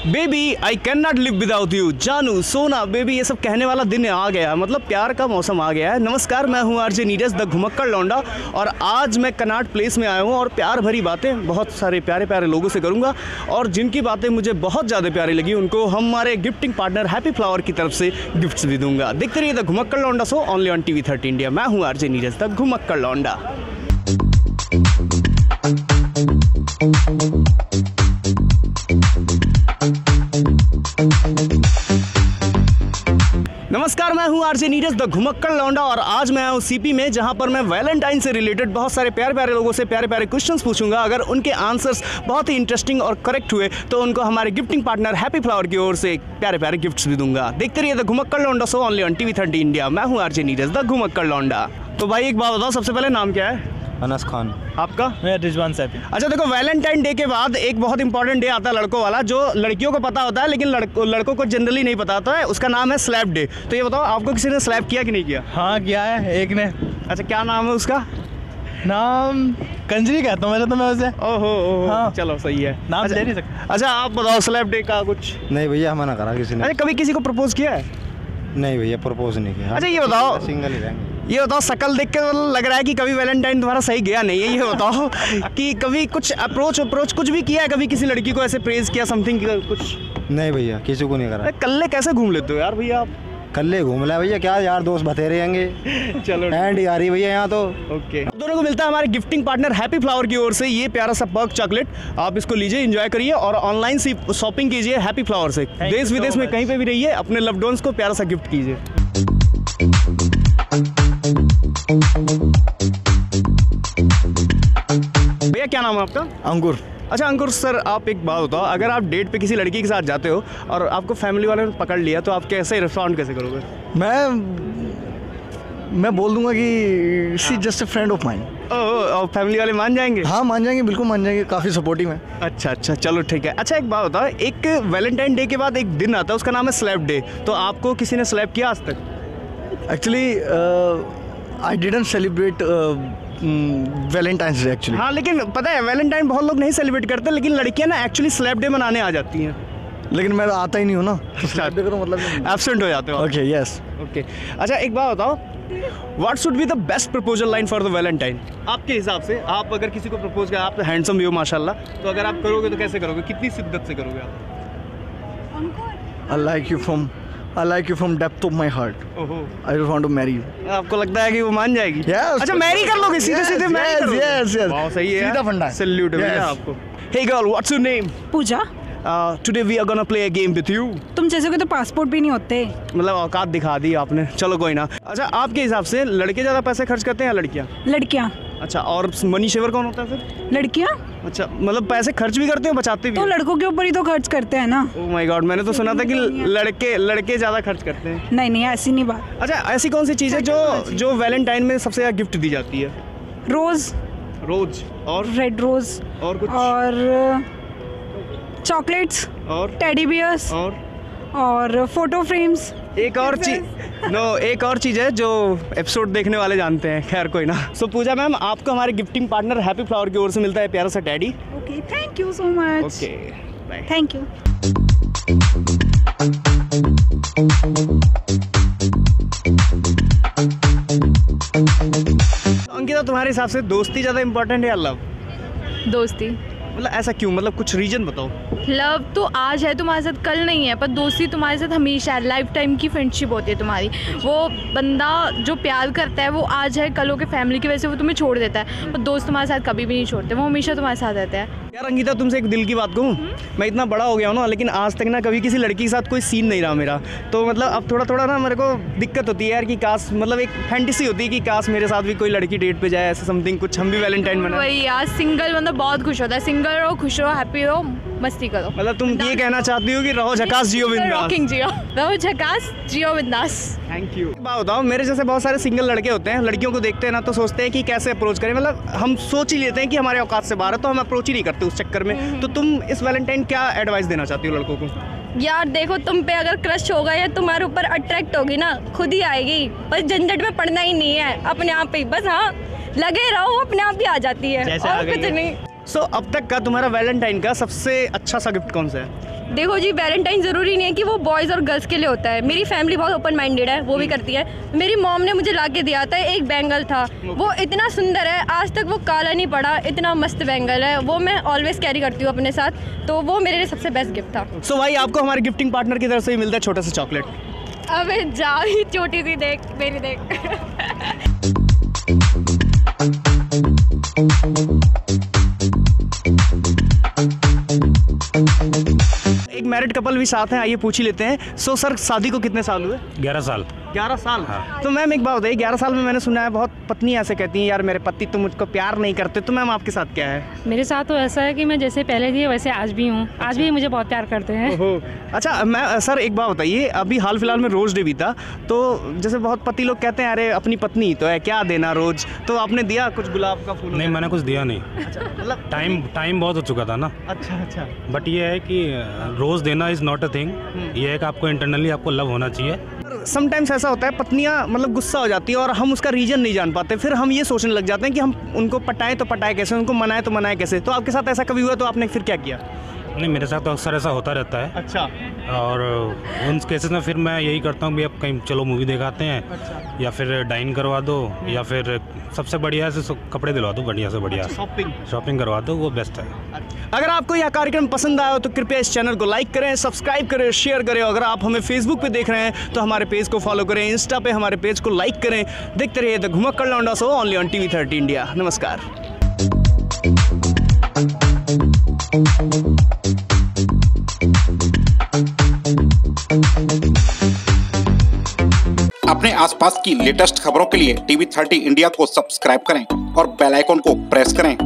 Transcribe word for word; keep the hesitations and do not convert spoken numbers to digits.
Baby I can not live without you, जानू सोना baby, ये सब कहने वाला दिन आ गया है, मतलब प्यार का मौसम आ गया है। नमस्कार, मैं हूँ आरजे नीरज द घुमक्कड़ लौंडा और आज मैं कनॉट प्लेस में आया हूँ और प्यार भरी बातें बहुत सारे प्यारे प्यारे लोगों से करूँगा और जिनकी बातें मुझे बहुत ज़्यादा प्यारी लगी उनको हमारे गिफ्टिंग पार्टनर हैप्पी फ्लावर की तरफ से गिफ्ट्स भी दूंगा। देखते रहिए द घुमक्कड़ लौंडा show only on TV thirty India. मैं हूँ आरजे नीरज द घुमक्कड़ लौंडा। नमस्कार, मैं हूं आरजे नीरज द घुमक्कड़ लौंडा और आज मैं आया हूं सीपी में, जहां पर मैं वैलेंटाइन से रिलेटेड बहुत सारे प्यारे प्यारे लोगों से प्यारे प्यारे क्वेश्चंस पूछूंगा। अगर उनके आंसर्स बहुत ही इंटरेस्टिंग और करेक्ट हुए तो उनको हमारे गिफ्टिंग पार्टनर हैप्पी फ्लावर की ओर से प्यारे प्यारे गिफ्ट्स भी दूंगा। देखते रहिए द घुमक्कड़ लौंडा show only on TV thirty India. मैं हूँ आरजे नीरज द घुमक्कड़ लौंडा। तो भाई एक बात बताओ, सबसे पहले नाम क्या है? अनस खान। आपका? मैं रिजवान सैफी। अच्छा देखो, वैलेंटाइन डे के बाद एक बहुत इंपॉर्टेंट डे आता है लड़कों वाला, जो लड़कियों को पता होता है लेकिन लड़कों लड़कों को जनरली नहीं पता होता है। उसका नाम है स्लैप डे। तो ये बताओ, आपको किसी ने स्लैप किया कि नहीं किया? हाँ किया है, एक ने। अच्छा, क्या नाम है उसका? नाम कंजरी कहता हूँ वैसे तो मैं उसे। ओहो ओहो, हाँ। चलो सही है, नाम अच्छा, दे नहीं सकता। अच्छा आप बताओ स्लैप डे का कुछ? नहीं भैया, मना करा किसी ने। अच्छा, कभी किसी को प्रपोज किया है? नहीं भैया, प्रपोज नहीं किया। अच्छा ये बताओ, सिंगल ही रहेंगे। ये बताओ, शकल देख के लग रहा है कि कभी वैलेंटाइन तुम्हारा सही गया नहीं है। ये बताओ कि कभी कुछ अप्रोच अप्रोच कुछ भी किया है, कभी किसी लड़की को ऐसे प्रेज किया समथिंग कुछ? नहीं भैया, किसी को नहीं करा। कल्ले कैसे घूम लेते हो यार भैया आप? कल्ले घूम रहा भैया, क्या यार दोस्त बतेरे रहेंगे। चलो एंड यार ही भैया यहाँ तो। ओके, दोनों को मिलता है हमारे गिफ्टिंग पार्टनर हैप्पी फ्लावर की ओर से ये प्यारा सा पर्क चॉकलेट। आप इसको लीजिए, एंजॉय करिए और ऑनलाइन से शॉपिंग कीजिए हैप्पी फ्लावर से। देश विदेश में कहीं पे भी रहिए, अपने लव्ड वंस को प्यारा सा गिफ्ट कीजिए। भैया क्या नाम है आपका? अंकुर। अच्छा अंकुर सर, आप एक बात बताओ, अगर आप डेट पे किसी लड़की के साथ जाते हो और आपको फैमिली वाले ने पकड़ लिया तो आप कैसे रिस्पॉन्ड कैसे करोगे? मैं मैं बोल दूंगा कि she just a friend of mine. और फैमिली वाले मान जाएंगे? हाँ मान जाएंगे, बिल्कुल मान जाएंगे, काफ़ी सपोर्टिव है। अच्छा अच्छा, चलो ठीक है। अच्छा एक बात बताओ, एक वैलेंटाइन डे के बाद एक दिन आता है, उसका नाम है स्लैप डे। तो आपको किसी ने स्लैप किया आज तक? Actually I didn't celebrate Valentine's day actually. हाँ लेकिन पता है वैलेंटाइन बहुत लोग नहीं सेलिब्रेट करते, लेकिन लड़कियां ना एक्चुअली स्लैप डे मनाने आ जाती हैं। लेकिन मैं आता ही नहीं हूँ ना, स्लैप डे का तो मतलब एब्सेंट हो जाते हो। Okay yes. ओके अच्छा एक बात बताओ, what should be the best proposal line for the Valentine आपके हिसाब से? आप अगर किसी को प्रपोज करें, आप तो हैंडसम भी हो माशाल्लाह, तो अगर आप करोगे तो कैसे करोगे, कितनी शिद्दत से करोगे आप? I like you from I like you from depth of my heart. ओहो, I just want to marry you. आपको लगता है कि वो मान जाएगी? Yes. अच्छा मैरी कर लोगे सीधे Yes, सीधे? मैरी yes, कर लोगे? yes, yes. वाह सही है, सीधा फंडा है। सैल्यूट है भैया Yes. आपको। Hey girl, what's your name? Puja. Uh, today we are gonna play a game with you. तुम जैसे को तो पासपोर्ट भी नहीं होते। मतलब औकात दिखा दी आपने, चलो कोई ना। अच्छा आपके हिसाब से लड़के ज़्यादा पैसे खर्च करते हैं या लड़कियाँ? लड़कियाँ। अच्छा, और मनी सेवर कौन होता है फिर? लड़कियाँ। अच्छा मतलब पैसे खर्च भी करते हो बचाते भी? तो लड़कों के ऊपर ही तो खर्च करते हैं ना। ओह माय गॉड, मैंने तो सुना था कि लड़के लड़के ज़्यादा खर्च करते हैं। नहीं नहीं ऐसी नहीं बात। अच्छा ऐसी कौन सी चीज़ है जो जो वैलेंटाइन में सबसे ज़्यादा गिफ्ट दी जाती है? रोज। रोज और रेड रोज। और कुछ? और चॉकलेट्स और टेडी बियर्स और और फोटो फ्रेम्स। एक और चीज नो एक और चीज़ है जो एपिसोड देखने वाले जानते हैं, खैर कोई ना। सो so, पूजा मैम, आपको हमारे गिफ्टिंग पार्टनर हैप्पी फ्लावर की ओर से मिलता है प्यारा सा teddy. Okay thank you so much. Okay bye. Thank you. Ankita, तुम्हारे हिसाब से दोस्ती ज़्यादा इंपॉर्टेंट है या लव? दोस्ती। मतलब ऐसा क्यों, मतलब कुछ रीजन बताओ। लव तो आज है तुम्हारे साथ, कल नहीं है, पर दोस्ती तुम्हारे साथ हमेशा है। लाइफ टाइम की फ्रेंडशिप होती है तुम्हारी। वो बंदा जो प्यार करता है वो आज है, कल हो के फैमिली की वजह से वो तुम्हें छोड़ देता है, पर दोस्त तुम्हारे साथ कभी भी नहीं छोड़ते, वो हमेशा तुम्हारे साथ रहते हैं। यार अंकिता, तुमसे एक दिल की बात कहूँ, मैं इतना बड़ा हो गया हूँ ना, लेकिन आज तक ना कभी किसी लड़की के साथ कोई सीन नहीं रहा मेरा। तो मतलब अब थोड़ा थोड़ा ना मेरे को दिक्कत होती है यार कि काश, मतलब एक फैंटेसी होती है कि काश मेरे साथ भी कोई लड़की डेट पे जाए, ऐसे समथिंग कुछ, हम भी वैलेंटाइन मनाएं। वही यार, सिंगल बंदा बहुत खुश होता है। सिंगल रहो, खुश रहो, हैप्पी रहो, मस्ती करो। मतलब तुम ये कहना चाहती हो कि रहो झकास जियो बिंदास? रॉकिंग जियो, रहो झकास जियो बिंदास। Thank you. बात बताओ, मेरे जैसे बहुत सारे सिंगल लड़के होते हैं, लड़कियों को देखते हैं ना तो सोचते हैं कि कैसे अप्रोच करें, मतलब हम सोच ही लेते हैं कि हमारे औकात से बाहर है तो हम अप्रोच ही नहीं करते उस चक्कर में। तो तुम इस वैलेंटाइन क्या एडवाइस देना चाहती हो लड़कों को? यार देखो, तुम पे अगर क्रश होगा या तुम्हारे ऊपर अट्रैक्ट होगी ना, खुद ही आएगी। बस झंझट में पड़ना ही नहीं है, अपने आप ही बस, हाँ लगे रहो, अपने आप ही आ जाती है, और कुछ नहीं। सो अब तक का तुम्हारा वैलेंटाइन का सबसे अच्छा सा गिफ्ट कौन सा है? देखो जी, वैलेंटाइन ज़रूरी नहीं है कि वो बॉयज़ और गर्ल्स के लिए होता है। मेरी फैमिली बहुत ओपन माइंडेड है, वो भी करती है। मेरी मॉम ने मुझे ला के दिया था, एक बैंगल था, वो इतना सुंदर है, आज तक वो काला नहीं पड़ा, इतना मस्त बैंगल है, वो मैं ऑलवेज कैरी करती हूँ अपने साथ, तो वो मेरे लिए सबसे बेस्ट गिफ्ट था। सो so, भाई आपको हमारे गिफ्टिंग पार्टनर की तरफ से ही मिलता है छोटा सा चॉकलेट। अबे जा ही, छोटी सी देख, मेरी देख। एक मैरिड कपल भी साथ हैं, आइए पूछ ही लेते हैं। सो सर, शादी को कितने साल हुए? ग्यारह साल। ग्यारह साल। हाँ। तो मैम एक बात बताइए, ग्यारह साल में मैंने सुना है बहुत पत्नी ऐसे कहती हैं यार मेरे पति तो मुझको प्यार नहीं करते, तो मैम आपके साथ क्या है? मेरे साथ तो ऐसा है कि मैं जैसे पहले थी वैसे आज भी हूँ। आज भी मुझे बहुत प्यार करते हैं। ओहो। अच्छा मैं सर एक बात बताइए, अभी हाल फिलहाल में रोज़ डे भी था, तो जैसे बहुत पति लोग कहते हैं अरे अपनी पत्नी तो है क्या देना रोज़, तो आपने दिया कुछ गुलाब का फूल? नहीं, मैंने कुछ दिया नहीं। अच्छा, मतलब टाइम टाइम बहुत हो चुका था ना। अच्छा अच्छा। बट ये है कि रोज़ देना इज़ नॉट अ थिंग। ये है कि आपको इंटरनली आपको लव होना चाहिए। समटाइम्स ऐसा होता है पत्नियां मतलब गुस्सा हो जाती है और हम उसका रीजन नहीं जान पाते, फिर हम ये सोचने लग जाते हैं कि हम उनको पटाएं तो पटाएं कैसे, उनको मनाएं तो मनाएं कैसे। तो आपके साथ ऐसा कभी हुआ तो आपने फिर क्या किया? नहीं, मेरे साथ तो अक्सर ऐसा होता रहता है। अच्छा। और उन केसेस में फिर मैं यही करता हूँ कि अब कहीं चलो मूवी दिखाते हैं। अच्छा। या फिर डाइन करवा दो, या फिर सबसे बढ़िया से कपड़े दिलवा दो, बढ़िया से बढ़िया शॉपिंग शॉपिंग करवा दो, वो बेस्ट है। अगर आपको यह कार्यक्रम पसंद आया हो तो कृपया इस चैनल को लाइक करें, सब्सक्राइब करें, शेयर करें। अगर आप हमें फेसबुक पे देख रहे हैं तो हमारे पेज को फॉलो करें, इंस्टा पे हमारे पेज को लाइक करें। देखते रहिए द घुमक्कड़ लौंडा show only on TV thirty India. नमस्कार। अपने आसपास की लेटेस्ट खबरों के लिए टीवी थर्टी इंडिया को सब्सक्राइब करें और बेल आइकन को प्रेस करें।